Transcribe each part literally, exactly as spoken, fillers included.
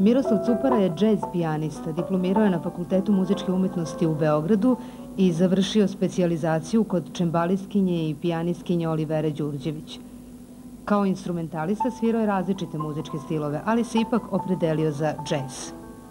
Miroslav Cupara je džez pijanista, diplomirao je na Fakultetu muzičke umetnosti u Beogradu i završio specijalizaciju kod čembalistkinje i pijanistkinje Olivere Đurđević. Kao instrumentalista svirao je različite muzičke stilove, ali se ipak opredelio za džez.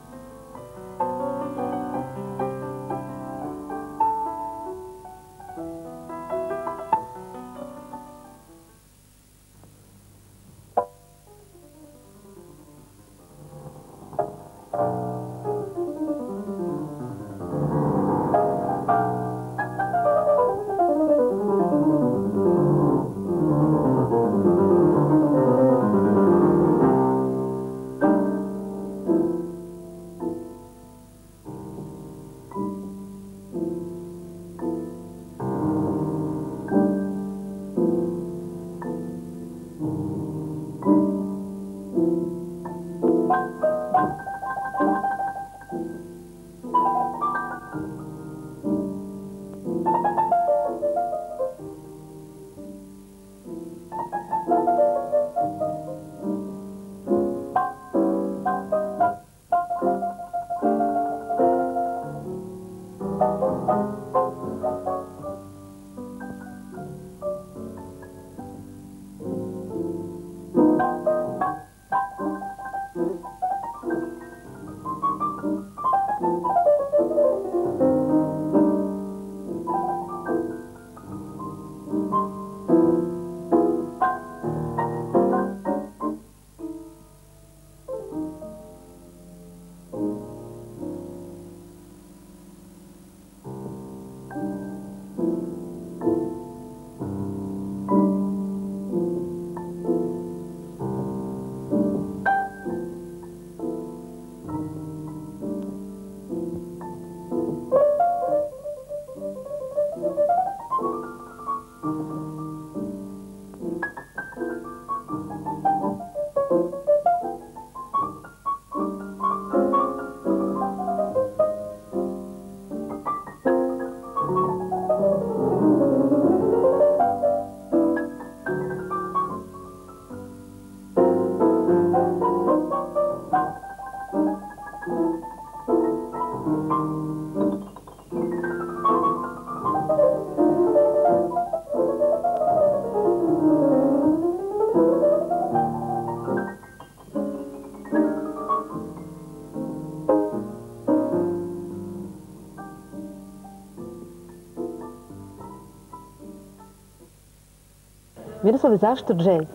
Miroslav, zašto džez?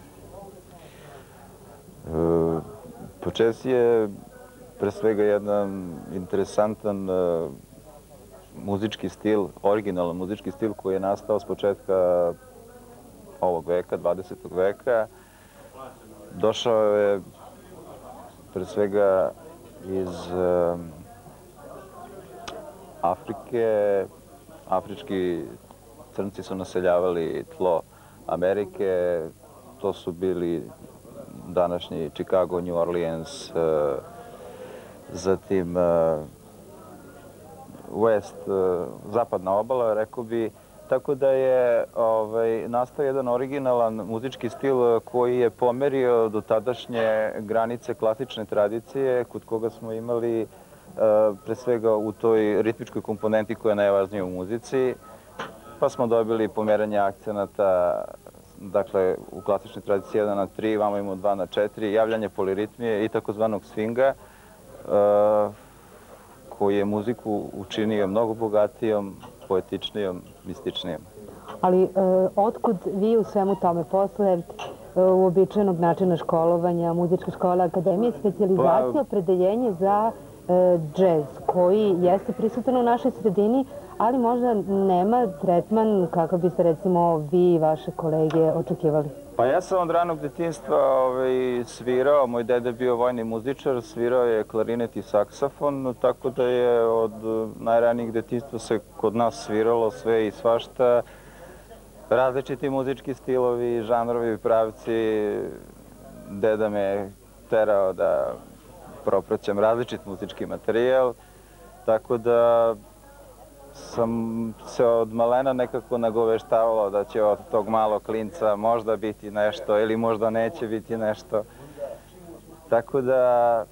Pa džez je pre svega jedan interesantan muzički stil, originalan muzički stil koji je nastao s početka ovog veka, dvadesetog veka. Došao je pre svega iz Afrike. Afrički crnci su naseljavali tlo Amerike. To su bili današnji Chicago, New Orleans, zatim West, zapadna obala, rekao bi. Tako da je nastao jedan originalan muzički stil koji je pomerio do tadašnje granice klasične tradicije, kod koga smo imali pre svega u toj ritmičkoj komponenti koja je najvažnija u muzici. Pa smo dobili pomeranje akcenata, dakle u klasičnoj tradiciji jedan na tri, vamo imamo dva na četiri, javljanje poliritmije i takozvanog swinga, koji je muziku učinio mnogo bogatijom, poetičnijom, mističnijom. Ali otkud vi u svemu tome, posle uobičajenog načina školovanja, muzičke škole, akademije, specijalizacija, opredeljenje za džez, koji jeste prisutan u našoj sredini, ali možda nema tretman kakav biste recimo vi i vaše kolege očekivali? Pa ja sam od ranog detinjstva svirao, moj deda je bio vojni muzičar, svirao je klarinet i saksofon, tako da je od najranijeg detinjstva se kod nas sviralo sve i svašta. Različiti muzički stilovi, žanrovi, pravci. Deda me terao da propraćam različit muzički materijal, tako da sam se od malena nekako nagoveštavalo da će od tog malog klinca možda biti nešto ili možda neće biti nešto. Tako da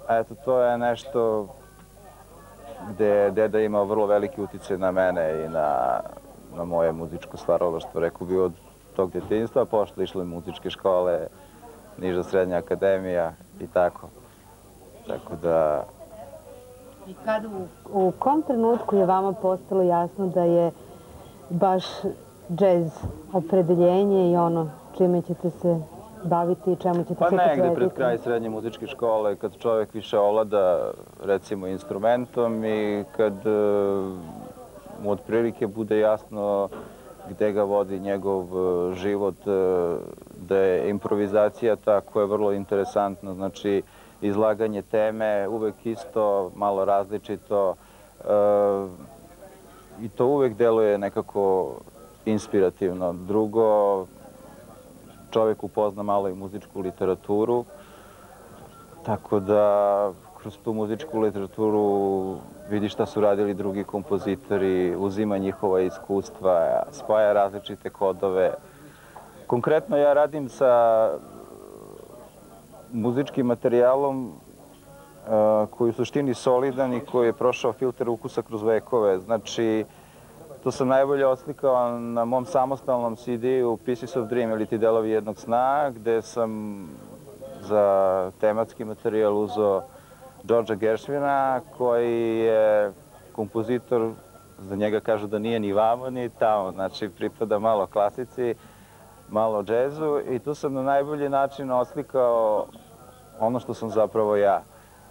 Eto, to je nešto gde je deda imao vrlo veliki uticaj na mene i na, na moje muzičko stvaralaštvo. Rekao bi od tog djetinjstva, pošto išle muzičke škole, niža srednja akademija i tako. Tako da... I kada u, u kom trenutku je vama postalo jasno da je baš džez opredeljenje i ono čime ćete se baviti i čemu ćete pa se posvetiti? Pa negde pred kraj srednje muzičke škole, kad čovjek više ovlada, recimo, instrumentom i kad uh, mu otprilike bude jasno gde ga vodi njegov uh, život, uh, da je improvizacija ta koja je vrlo interesantna, znači izlaganje teme, uvek isto, malo različito, uh, i to uvek deluje nekako inspirativno. Drugo, čovjek upozna malo i muzičku literaturu, tako da kroz tu muzičku literaturu vidi šta su radili drugi kompozitori, uzima njihova iskustva, spaja različite kodove. Konkretno ja radim sa muzičkim materijalom koji je u suštini solidan i koji je prošao filter ukusa kroz vekove. Znači, to sam najbolje oslikao na mom samostalnom C D-u Pieces of Dream ili Ti delovi jednog sna, gde sam za tematski materijal uzeo Georgea Gershwina, koji je kompozitor, za njega kažu da nije ni vamo ni tamo, znači pripada malo klasici, malo džezu, i tu sam na najbolji način oslikao ono što sam zapravo ja.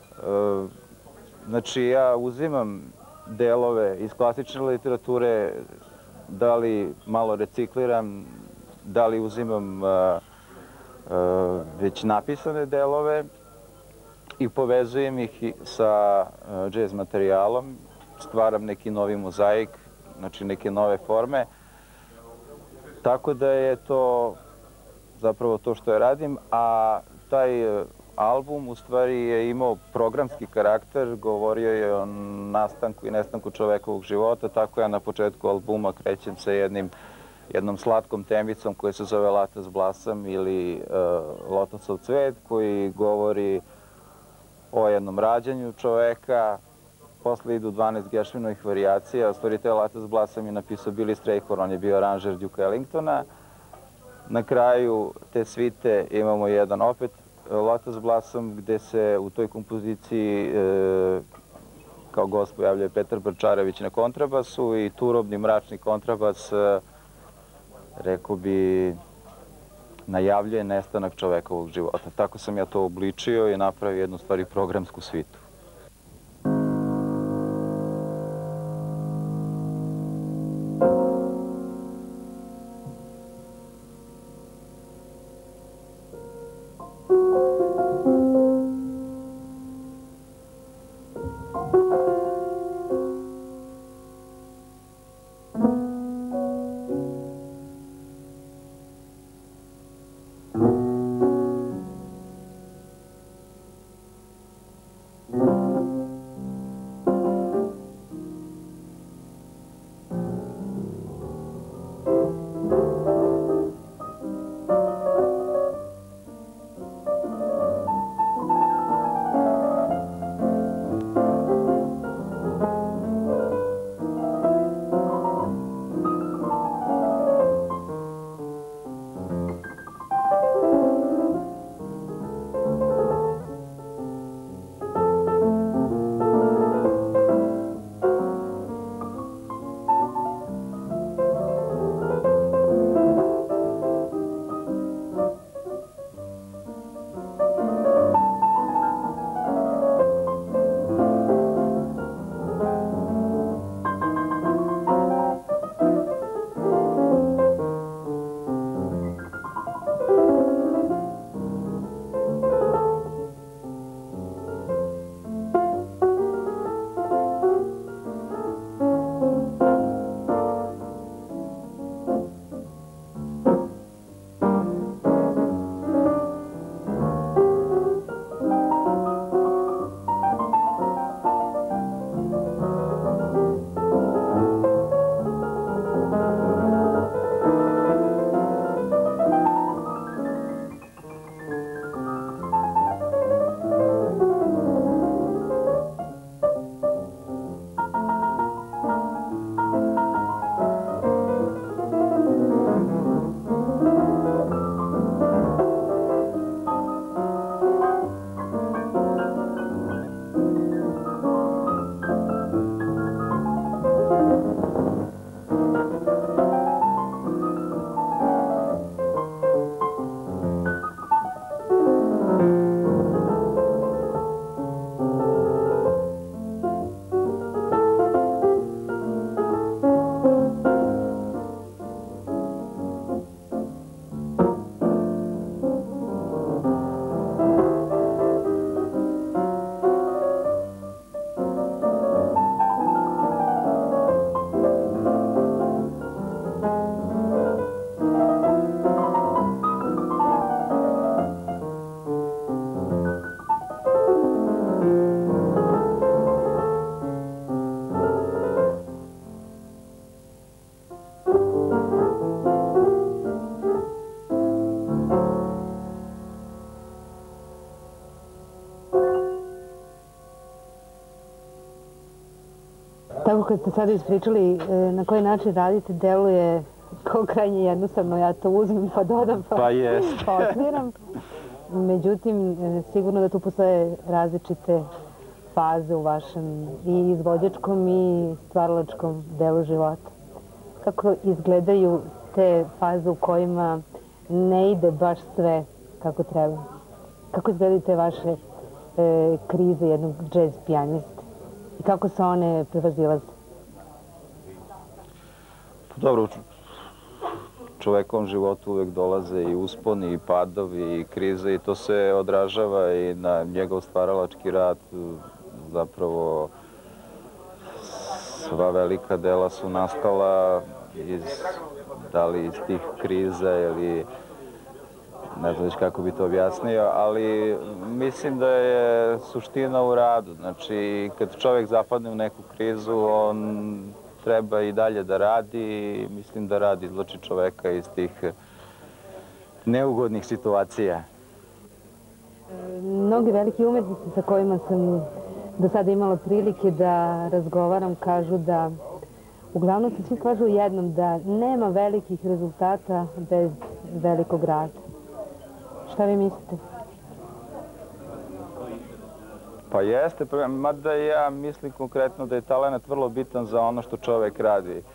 Znači, ja uzimam delove iz klasične literature, da li malo recikliram, da li uzimam uh, uh, već napisane delove i povezujem ih sa uh, džez materijalom, stvaram neki novi mozaik, znači neke nove forme, tako da je to zapravo to što ja radim, a taj uh, album u stvari je imao programski karakter, govorio je o nastanku i nestanku čovekovog života, tako ja na početku albuma krećem sa jednim, jednom slatkom temicom koja se zove Lata s blasam ili uh, Lotosov cvet, koji govori o jednom rađanju čoveka. Posle idu dvanaest Gershwinovih varijacija, u stvari te Lata s blasam je napisao Billy Strayhorn, on je bio aranžer Duke Ellingtona. Na kraju te svite imamo jedan opet Lata s blasom, gde se u toj kompoziciji e, kao gost pojavljuje Petar Brčarević na kontrabasu i turobni mračni kontrabas, e, rekao bi, najavljuje nestanak čovekovog života. Tako sam ja to obličio i napravio jednu stvari programsku svitu. Mm-hmm. Tako kad ste sada ispričali na koji način radite, deluje kao krajnje jednostavno, ja to uzmem pa dodam pa, pa otviram. Međutim, sigurno da tu postoje različite faze u vašem i izvođačkom i stvaralačkom delu života. Kako izgledaju te faze u kojima ne ide baš sve kako treba? Kako izgledaju te vaše e, krize jednog džez pijaniste? I kako se one prevazilaze? Dobro, u čovekovom životu uvek dolaze i usponi, i padovi, i krize, i to se odražava i na njegov stvaralački rad. Zapravo, sva velika dela su nastala iz, da li iz tih kriza ili ne znam već kako bi to objasnio, ali mislim da je suština u radu. Znači, kad čovjek zapadne u neku krizu, on treba i dalje da radi i mislim da rad izvlači čoveka iz tih neugodnih situacija. Mnogi veliki umetnici sa kojima sam do sada imala prilike da razgovaram kažu da, uglavnom se svi slažu jednom, da nema velikih rezultata bez velikog rada. Šta vi mislite? Pa jeste, mada ja mislim konkretno da je talent vrlo bitan za ono što čovek radi. E,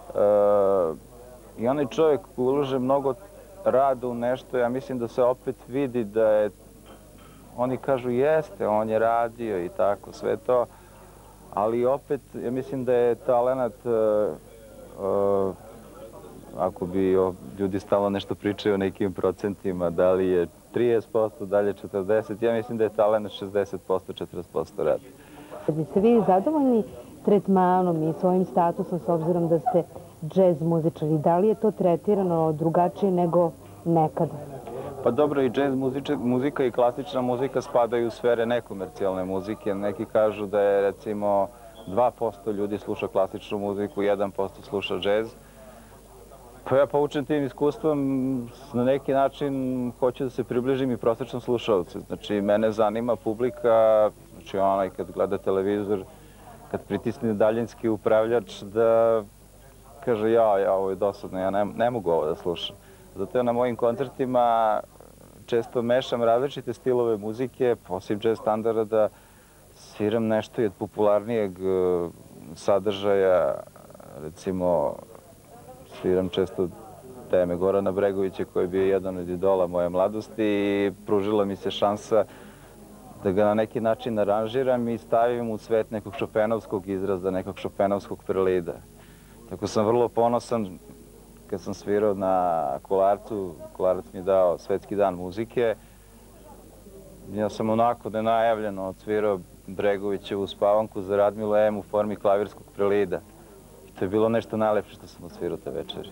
I onaj čovek ulože mnogo rada u nešto, ja mislim da se opet vidi da je, oni kažu jeste, on je radio i tako, sve to, ali opet ja mislim da je talent, e, e, ako bi o, ljudi stalno nešto pričaju o nekim procentima, da li je trideset posto, dalje četrdeset posto, ja mislim da je talent šezdeset posto, četrdeset posto radi. Ste vi zadovoljni tretmanom i svojim statusom s obzirom da ste džez muzičari? Da li je to tretirano drugačije nego nekada? Pa dobro, i džez muzika i klasična muzika spadaju u sfere nekomercijalne muzike. Neki kažu da je recimo dva posto ljudi sluša klasičnu muziku, jedan posto sluša džez. Pa ja poučen tim iskustvom, na neki način hoću da se približim i prosječnom slušalcu. Znači, mene zanima publika, znači onaj kad gleda televizor, kad pritisne daljinski upravljač, da kaže ja, ja, ovo je dosadno, ja ne, ne mogu ovo da slušam. Zato ja na mojim koncertima često mešam različite stilove muzike, osim džez standarda, da sviram nešto i od popularnijeg sadržaja, recimo sviram često teme Gorana Bregovića koji je bio jedan od idola moje mladosti i pružila mi se šansa da ga na neki način aranžiram i stavim u svet nekog šopenovskog izraza, nekog šopenovskog prelida. Tako sam vrlo ponosan kad sam svirao na Kolarcu, Kolarac mi je dao Svetski dan muzike. Ja sam onako nenajavljeno odsvirao Bregovićevu Spavanku za Radmilu M u formi klavirskog prelida. To je bilo nešto najlepše što sam odsvirao te večeri.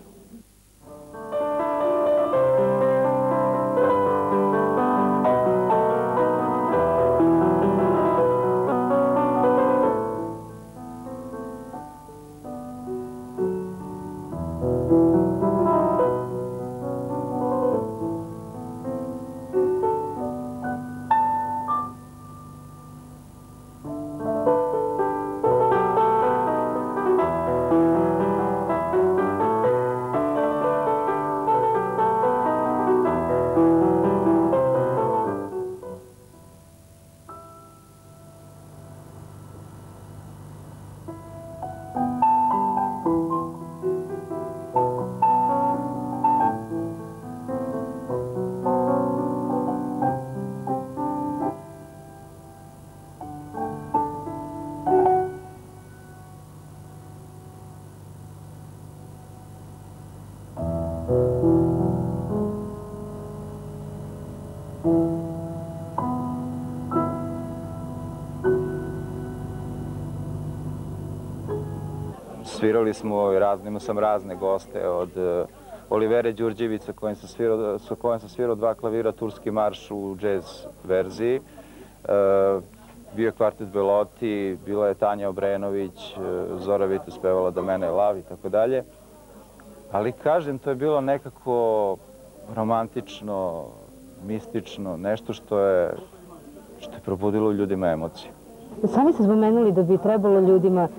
Svirali smo, imao sam razne goste, od Olivere Đurđević sa kojim sam svirao, sa kojim sam svirao dva klavira, Turski marš u džez verziji. Bio je kvartet Beloti, bila je Tanja Obrenović, Zora Vitus pevala Do mene je lav i tako dalje. Ali kažem, to je bilo nekako romantično, mistično, nešto što je, što je probudilo ljudima emocije. Sami ste spomenuli da bi trebalo ljudima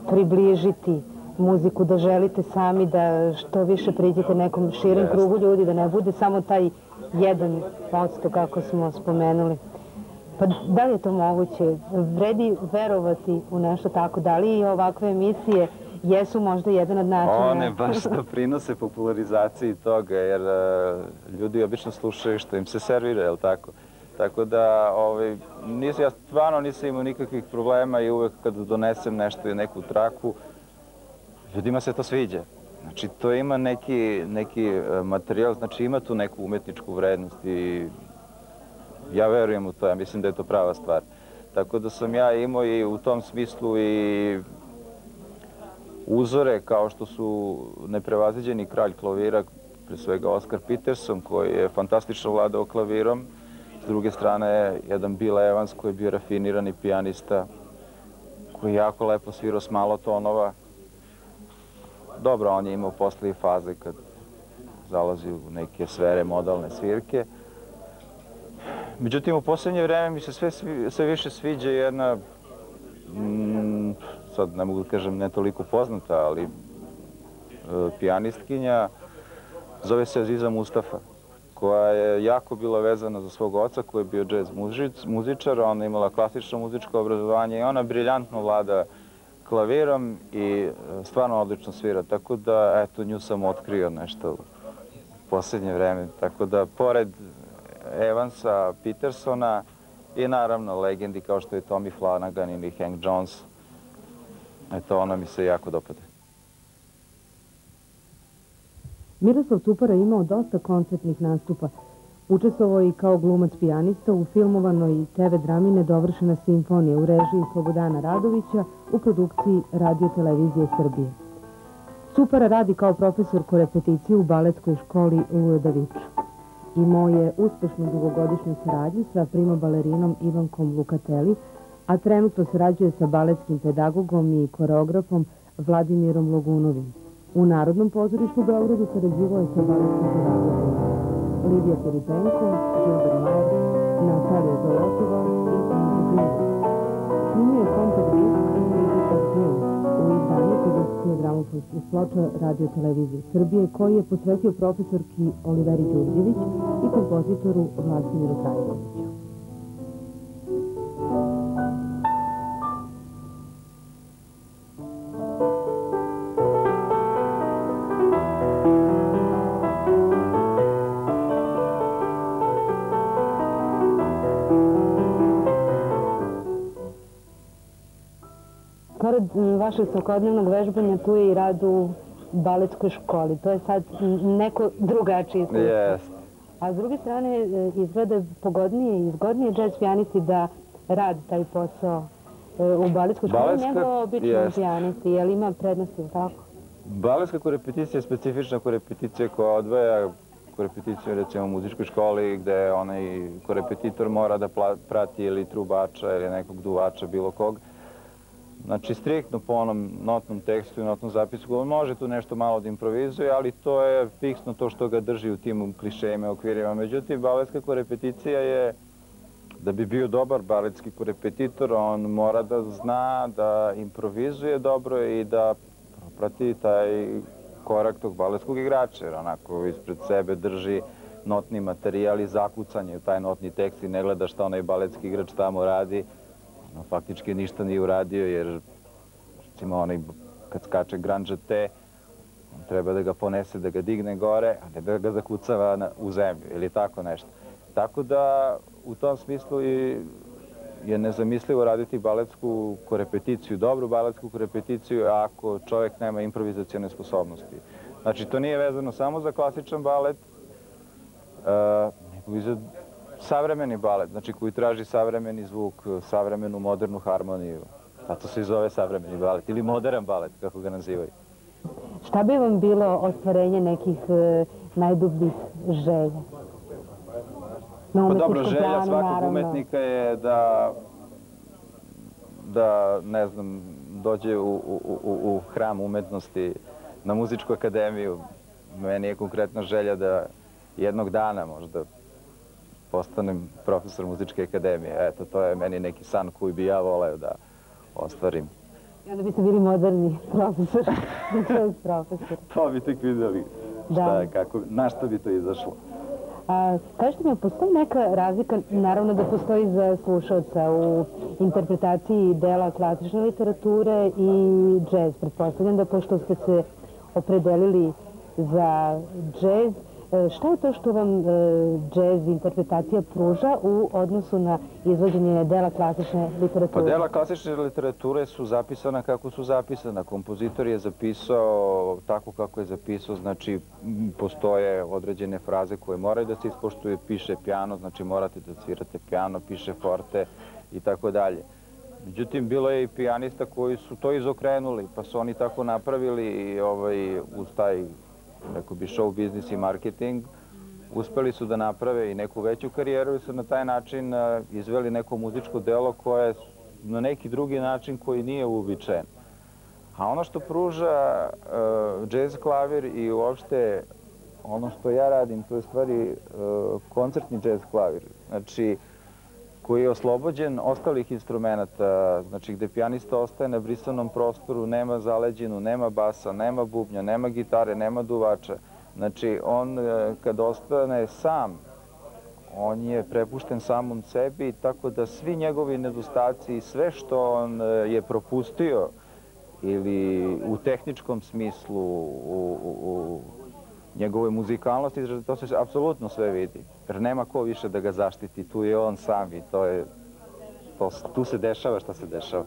približiti muziku, da želite sami da što više priđete nekom širem krugu ljudi, da ne bude samo taj jedan odsto kako smo spomenuli. Pa da li je to moguće? Vredi verovati u nešto tako? Da li i ovakve emisije jesu možda jedan od načina? One baš doprinose popularizaciji toga, jer ljudi obično slušaju što im se servira, je li tako? Tako da, ja stvarno nisam imao nikakvih problema i uvek kad donesem nešto i neku traku, ljudima se to sviđa. Znači, to ima neki materijal, znači ima tu neku umetničku vrednost i ja verujem u to, ja mislim da je to prava stvar. Tako da sam ja imao i u tom smislu i uzore kao što su neprevaziđeni kralj klavira, pre svega Oskar Peterson, koji je fantastično vladao klavirom. S druge strane, jedan Bill Evans koji je bio rafinirani pijanista, koji je jako lepo svirao s malo tonova. Dobro, on je imao posle i faze kad zalazi u neke sfere modalne svirke. Međutim, u poslednje vreme mi se sve više sviđa jedna, sad ne mogu da kažem ne toliko poznata, ali pijanistkinja, zove se Aziza Mustafa, koja je jako bila vezana za svog oca koji je bio džez muzičar, ona je imala klasično muzičko obrazovanje i ona briljantno vlada klavirom i stvarno odlično svira, tako da, eto, nju sam otkrio nešto u poslednje vreme, tako da, pored Evansa, Petersona i naravno legendi kao što je Tommy Flanagan ili Hank Jones, eto, ona mi se jako dopada. Miroslav Cupara imao dosta koncertnih nastupa. Učestvovao i kao glumac-pijanista u filmovanoj te ve drami Nedovršena simfonija u režiji Slobodana Radovića u produkciji Radio Televizije Srbije. Cupara radi kao profesor korepeticije u baletskoj školi u Daviču. Imao je uspešnu dugogodišnju saradnju sa prima balerinom Ivankom Lukateli, a trenutno sarađuje sa baletskim pedagogom i koreografom Vladimirom Logunovim. U Narodnom pozorištu u Beogradu sarađivao je sa baletskim pedagogom Lidija Peripenko, Žilber Majer, Natalija Zolotova i Andrej Glinka. Snimio je kompakt disk Musical Film u izdanju produkcije gramofonskih ploča Radio Televizije Srbije, koji je posvetio profesorki Oliveri Đurđević i kompozitoru Vladimiru Trajkoviću. Pored vašeg svakodnevnog vežbanja, tu je i rad u baletskoj školi. To je sad neko drugačije iskustvo. Jeste. A s druge strane, izgleda pogodnije i izgodnije džez pijanisti da radi taj posao u baletskoj školi nego običnom pijanisti. Je li ima prednosti ili tako? Baletska korepeticija je specifična korepeticija koja odvaja korepeticija recimo u muzičkoj školi gde onaj korepetitor mora da prati ili trubača ili nekog duvača, bilo kog. Znači, striktno po onom notnom tekstu i notnom zapisku, on može tu nešto malo da improvizuje, ali to je fiksno to što ga drži u tim klišejima, okvirima. Međutim, baletska korepeticija je, da bi bio dobar baletski korepetitor, on mora da zna da improvizuje dobro i da prati taj korak tog baletskog igrača, jer onako ispred sebe drži notni materijal i zakucanje u taj notni tekst i ne gleda šta onaj baletski igrač tamo radi. Faktički ništa nije uradio, jer recimo onaj kad skače grand jeté, treba da ga ponese, da ga digne gore, a ne da ga zakucava u zemlju ili tako nešto. Tako da u tom smislu je nezamislivo raditi baletsku korepeticiju, dobru baletsku korepeticiju ako čovjek nema improvizacione sposobnosti. Znači, to nije vezano samo za klasičan balet, nego i za savremeni balet, znači koji traži savremeni zvuk, savremenu modernu harmoniju. Zato se i zove savremeni balet ili modern balet, kako ga nazivaju. Šta bi vam bilo ostvarenje nekih najdubljih želja? Pa dobro, želja svakog umetnika je da, da, ne znam, dođe u hram umetnosti, na muzičku akademiju. Meni je konkretna želja da jednog dana možda postanem profesor muzičke akademije. Eto, to je meni neki san koji bi ja voleo da ostvarim. I onda biste bili moderni profesor, jazz profesor. To bi tek videli šta, kako, na što bi to izašlo. A, kažete mi, postoji neka razlika, naravno da postoji za slušalca u interpretaciji dela klasične literature i džez. Pretpostavljam da pošto ste se opredelili za džez, šta je to što vam džez interpretacija pruža u odnosu na izvođenje dela klasične literature? Pa dela klasične literature su zapisana kako su zapisana. Kompozitor je zapisao tako kako je zapisao, znači postoje određene fraze koje moraju da se ispoštuju, piše piano, znači morate da svirate piano, piše forte i tako dalje. Međutim, bilo je i pijanista koji su to izokrenuli, pa su oni tako napravili ovaj, uz taj, rekao bi, show biznis i marketing. Uspeli su da naprave i neku veću karijeru i su na taj način izveli neko muzičko delo koje je na neki drugi način koji nije uobičajen. A ono što pruža uh, jazz klavir i uopšte ono što ja radim, to je stvari uh, koncertni jazz klavir. Znači, koji je oslobođen ostalih instrumenta, znači gde pijanista ostaje na brisanom prostoru, nema zaleđinu, nema basa, nema bubnja, nema gitare, nema duvača. Znači, on kad ostane sam, on je prepušten samom sebi, tako da svi njegovi nedostaci i sve što on je propustio ili u tehničkom smislu, u, u, u njegovoj muzikalnosti, to se apsolutno sve vidi. Jer nema ko više da ga zaštiti, tu je on sam i to je, to, tu se dešava šta se dešava.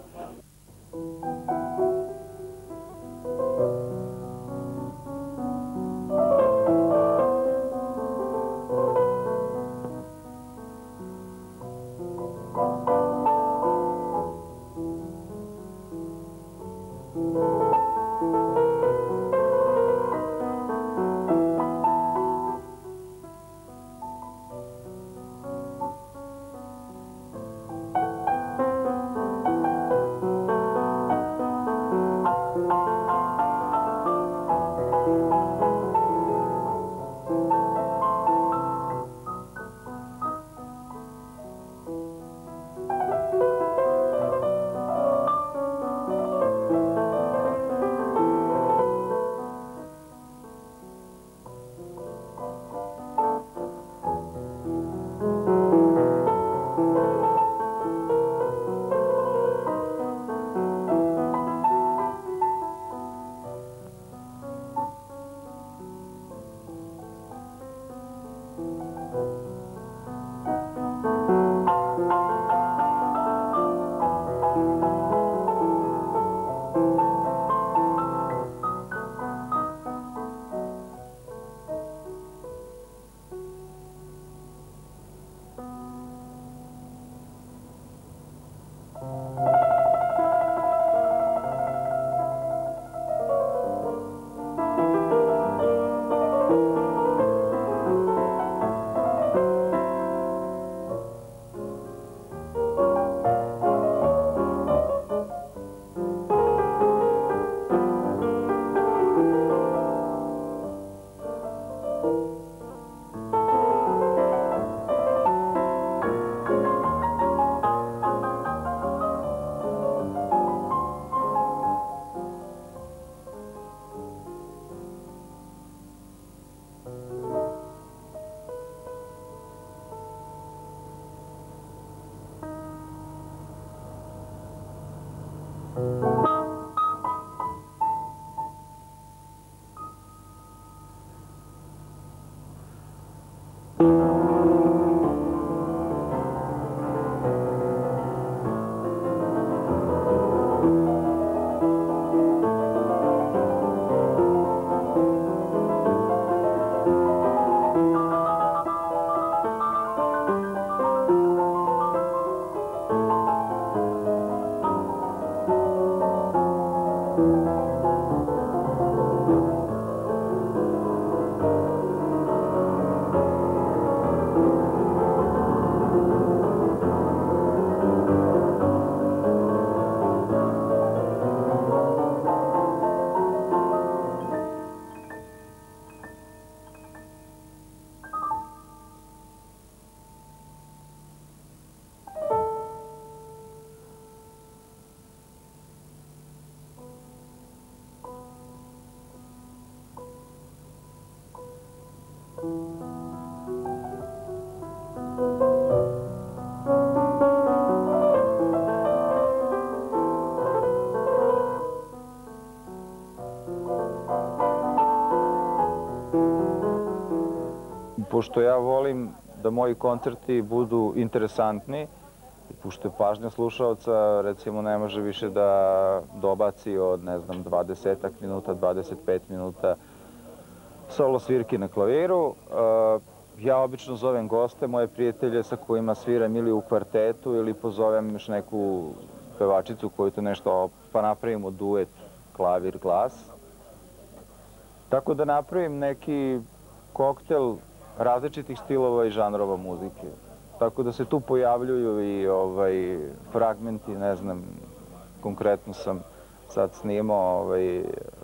Pošto ja volim da moji koncerti budu interesantni, i pošto je pažnja slušalca, recimo, ne može više da dobaci od, ne znam, dvadesetak minuta, dvadeset pet minuta solo svirki na klaviru, ja obično zovem goste, moje prijatelje sa kojima sviram ili u kvartetu ili pozovem još neku pevačicu koju to nešto, pa napravimo duet, klavir, glas. Tako da napravim neki koktel različitih stilova i žanrova muzike. Tako da se tu pojavljuju i ovaj, fragmenti, ne znam, konkretno sam sad snimao ovaj,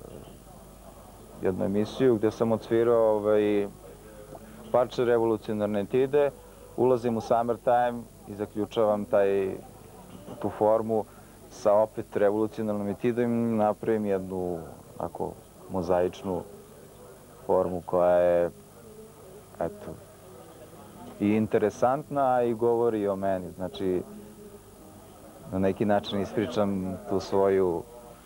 jednu emisiju gde sam odsvirao ovaj, parče Revolucionarne etide, ulazim u Summertime i zaključavam taj, tu formu sa opet Revolucionarnom etidom i napravim jednu ako, mozaičnu formu koja je eto, i interesantna i govori o meni. Znači, na neki način ispričam tu svoju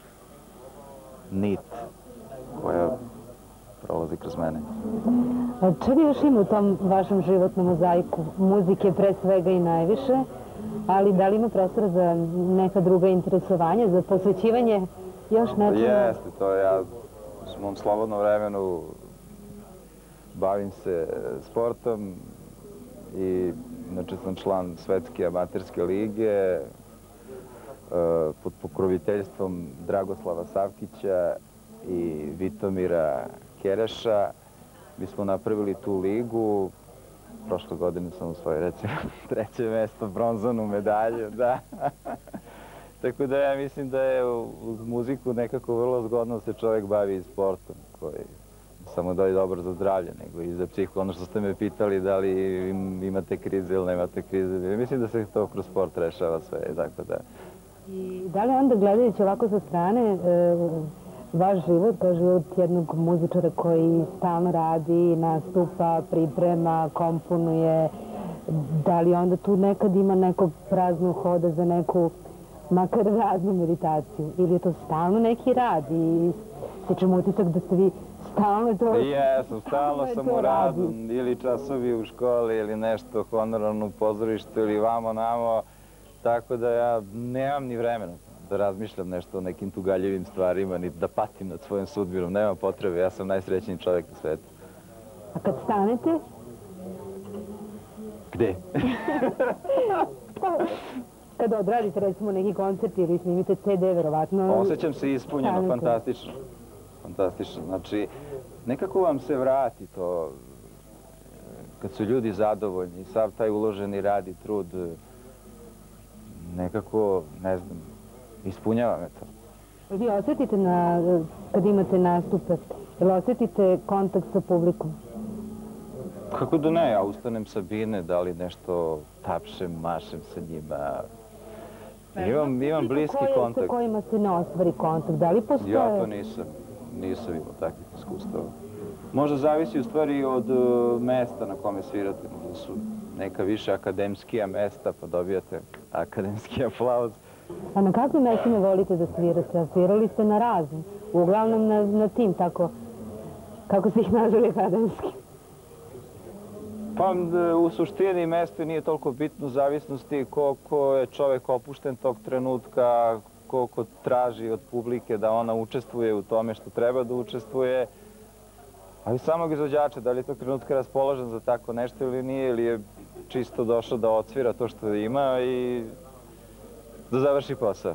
nit koja prolazi kroz mene. Čega još ima u tom vašem životnom mozaiku? Muzike pre svega i najviše, ali da li ima prostora za neka druga interesovanja, za posvećivanje još nečega? Jeste, to ja u mom slobodnom vremenu bavim se sportom i inače sam član Svetske amaterske lige pod pokroviteljstvom Dragoslava Savkića i Vitomira Kereša. Mi smo napravili tu ligu, prošle godine sam osvojio recimo treće mesto, bronzanu medalju, da. Tako da ja mislim da je uz muziku nekako vrlo zgodno se čovjek bavi i sportom, koji samo da je dobar za zdravlje, nego i za psihu. Ono što ste me pitali da li imate krize ili nemate krize, mislim da se to kroz sport rešava sve, tako da. I da li onda gledajući ovako sa strane, vaš život, kao život jednog muzičara koji stalno radi, nastupa, priprema, komponuje, da li onda tu nekad ima nekog praznog hoda za neku, makar raznu meditaciju? Ili je to stalno neki rad i stičem utisak da ste vi stalno to... Jesam, stalno sam u radu, ili časovi u školi, ili nešto honorarno u pozorištu, ili vamo namo, tako da ja nemam ni vremena da razmišljam nešto o nekim tugaljivim stvarima, ni da patim nad svojom sudbinom, nema potrebe, ja sam najsrećniji čovjek na svetu. A kad stanete? Gde? Kada odradite recimo neki koncert ili snimite ce de, verovatno... Osjećam se ispunjeno, fantastično. Fantastično, znači nekako vam se vrati to, kad su ljudi zadovoljni, sav taj uloženi rad i trud, nekako, ne znam, ispunjava me to. Vi osjetite kad imate nastupe, ili osjetite kontakt sa publikom? Kako da ne, ja ustanem sa bine, da li nešto tapšem, mašem sa njima. Imam bliski kontakt. Sa kojima se ne ostvari kontakt, da li postoje? Ja to nisam, nisam imao takvih iskustava. Možda zavisi u stvari od mesta na kome svirate, možda su neka više akademskija mesta, pa dobijate akademski aplauz. A na kakvim mestima volite da svirate? Svirali ste na raznim, uglavnom na tim, tako, kako ste ih nazvali akademski? Pa u suštini mesto nije toliko bitno, u zavisnosti koliko je čovek opušten tog trenutka, koliko traži od publike da ona učestvuje u tome što treba da učestvuje. Ali samog izvođača, da li je tog trenutka raspoložen za tako nešto ili nije, ili je čisto došao da odsvira to što ima i da završi posao.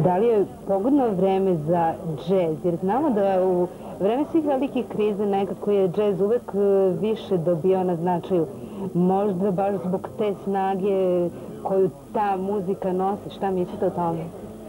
Da li je pogodno vreme za džez? Jer znamo da u vreme svih velikih kriza nekako je džez uvek više dobio na značaju. Možda baš zbog te snage koju ta muzika nosi. Šta mislite o tome?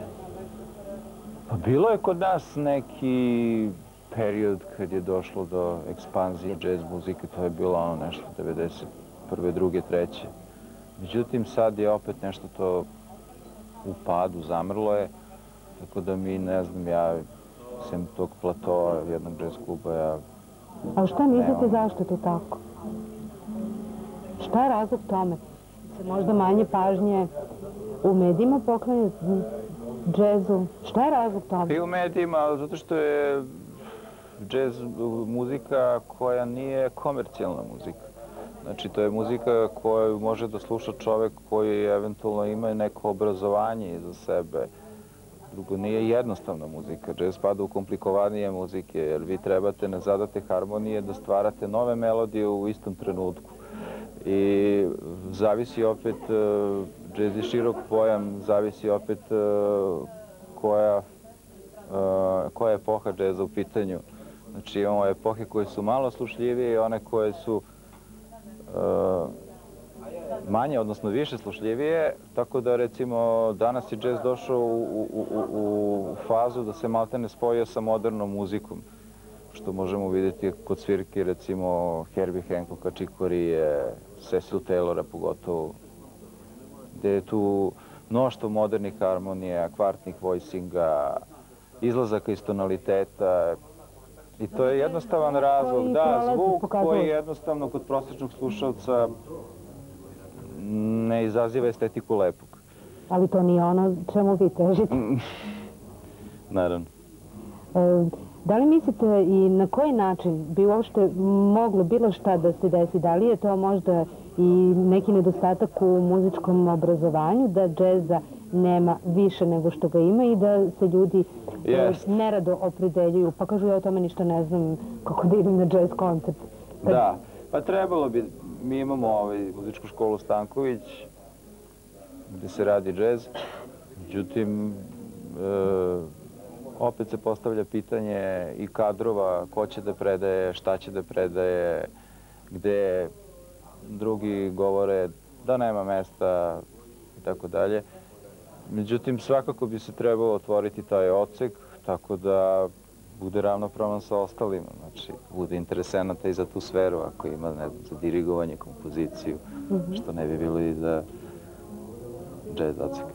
Pa bilo je kod nas neki period kad je došlo do ekspanzije džez muzike, to je bilo ono nešto devedeset prve, druge, treće. Međutim, sad je opet nešto to u padu, zamrlo je, tako da mi, ne znam, ja sem tog platoa jednog džez kluba, ja... A šta mislite zašto je to tako? Šta je razlog tome? Se možda manje pažnje u medijima poklanja džezu? Šta je razlog tome? I u medijima, zato što je džez muzika koja nije komercijalna muzika. Znači, to je muzika koju može da sluša čovek koji eventualno ima neko obrazovanje iza sebe. Drugo, nije jednostavna muzika. Džez spada u komplikovanije muzike, jer vi trebate na zadate harmonije da stvarate nove melodije u istom trenutku. I zavisi opet, džez je širok pojam, zavisi opet koja, koja epoha džeza u pitanju. Znači, imamo epohe koje su malo slušljivije i one koje su manje, odnosno više slušljivije, tako da recimo danas je džez došao u, u, u, u fazu da se maltene spojio sa modernom muzikom, što možemo vidjeti kod svirki recimo Herbie Hancocka, Chick Corea, Cecil Taylora pogotovo, gde je tu mnoštvo modernih harmonija, kvartnih voicinga, izlazaka iz tonaliteta. I to je jednostavan razlog, da, zvuk koji jednostavno kod prosječnog slušalca ne izaziva estetiku lepog. Ali to nije ono čemu vi težite. Naravno. Da li mislite i na koji način bi uopšte moglo bilo šta da se desi? Da li je to možda i neki nedostatak u muzičkom obrazovanju, da džeza nema više nego što ga ima i da se ljudi nerado opredeljuju? Pa kažu, ja o tome ništa ne znam, kako da idem na džez koncert. Da, pa trebalo bi. Mi imamo muzičku školu Stanković, gde se radi džez. Međutim, opet se postavlja pitanje i kadrova, ko će da predaje, šta će da predaje, gde drugi govore da nema mesta i tako dalje. Međutim, svakako bi se trebalo otvoriti taj odsek, tako da bude ravnopravan sa ostalima. Znači, bude interesenata i za tu sferu, ako ima, ne znam, za dirigovanje, kompoziciju, što ne bi bilo i za džez odsek.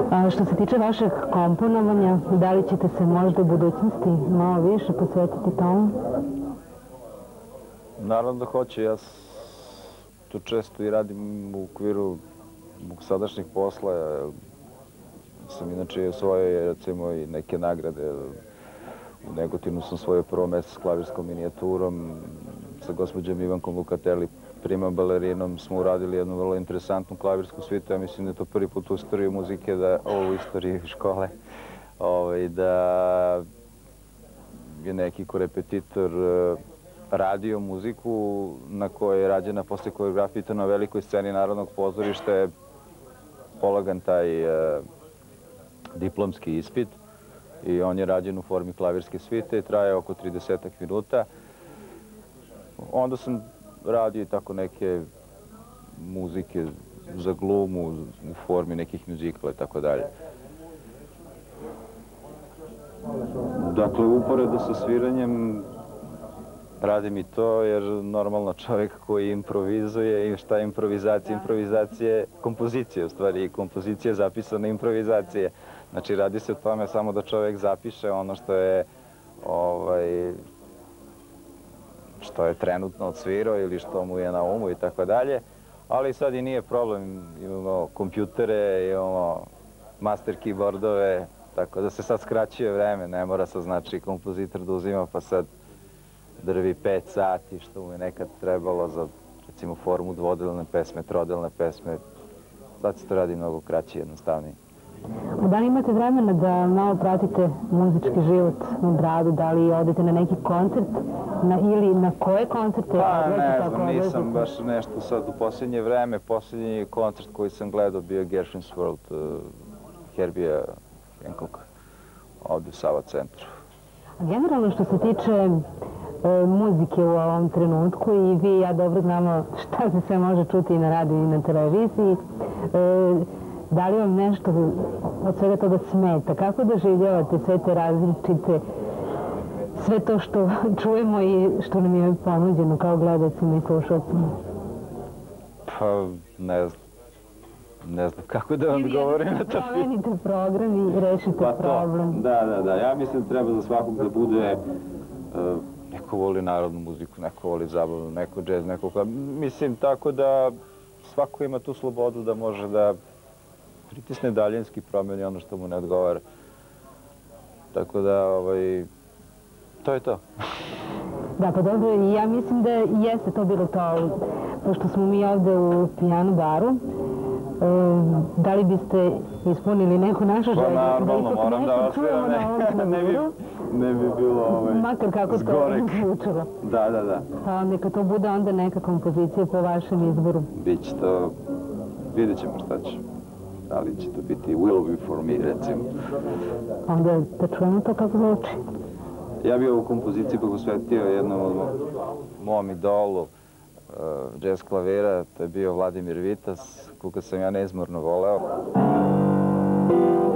A što se tiče vašeg komponovanja, da li ćete se možda u budućnosti malo više posvetiti tomu? Naravno da hoće. Ja tu često i radim u okviru mog sadašnjeg posla. Sam inače osvojio recimo i neke nagrade. U Negotinu sam osvojio prvo mesto s klavirskom minijaturom. Sa gospođom Ivankom Lukateli, prima balerinom, smo uradili jednu vrlo interesantnu klavirsku svitu. Ja mislim da je to prvi put u istoriji muzike, da ovo u istoriji škole, da je neki korepetitor radio muziku na kojoj je rađena posle koreografije, to na velikoj sceni Narodnog pozorišta je polagan taj diplomski ispit i on je rađen u formi klavirske svite i traje oko tridesetak minuta. Onda sam radio i tako neke muzike za glumu u formi nekih muzikala i tako dalje. Dakle, uporedo sa sviranjem radim i to, jer normalno čovjek koji improvizuje, i šta je improvizacija? Improvizacija je kompozicija, u stvari, kompozicija je zapisana improvizacije. Znači, radi se o tome samo da čovjek zapiše ono što je što je trenutno odsvirao ili što mu je na umu i tako dalje. Ali sad i nije problem, imamo kompjutere, imamo master keyboardove, tako da se sad skraćuje vreme, ne mora se znači kompozitor da uzima pa sad drvi pet sati, što mu je nekad trebalo za recimo formu dvodelne pesme, trodelne pesme. Sad se to radi mnogo kraće, jednostavnije. Da li imate vremena da malo pratite muzički život u gradu, da li odete na neki koncert ili na koje koncerte? Pa ne znam, nisam baš nešto sad u posljednje vreme. Posljednji koncert koji sam gledao bio Gershwin's World, Herbija Hancocka, ovdje u Sava centru. Generalno što se tiče muzike u ovom trenutku, i vi i ja dobro znamo šta se sve može čuti i na radiju i na televiziji, da li vam nešto od svega toga smeta? Kako doživljavate sve te različite, sve to što čujemo i što nam je ponuđeno kao gledacima i slušalcima? Pa, ne znam. Ne znam kako da vam odgovorim na to pitanje. Promenite program i rešite problem. Da, da, da. Ja mislim da treba za svakog da bude neko voli narodnu muziku, neko voli zabavu, neko džez, neko... Mislim tako da svako ima tu slobodu da može da pritisne daljinski, promeni ono što mu ne odgovara. Tako da, ovaj, to je to. Da, pa dobro, i ja mislim da jeste to bilo to, pošto smo mi ovde u pijanu baru. Da li biste ispunili neku našu želju? Pa normalno, moram da osviram, ne bi bilo zgorek. Makar kako to zvučalo. Da, da, da. Pa neka to bude onda neka kompozicija po vašem izboru. Biće to, vidjet ćemo šta će. Da li će to biti Will Be For Me, recimo. Onda da čujemo to kako zvuči. Ja bih ovu kompoziciju posvetio jednom mom idolu džez klavira, to je bio Vladimir Vitas, koga sam ja neizmorno voleo.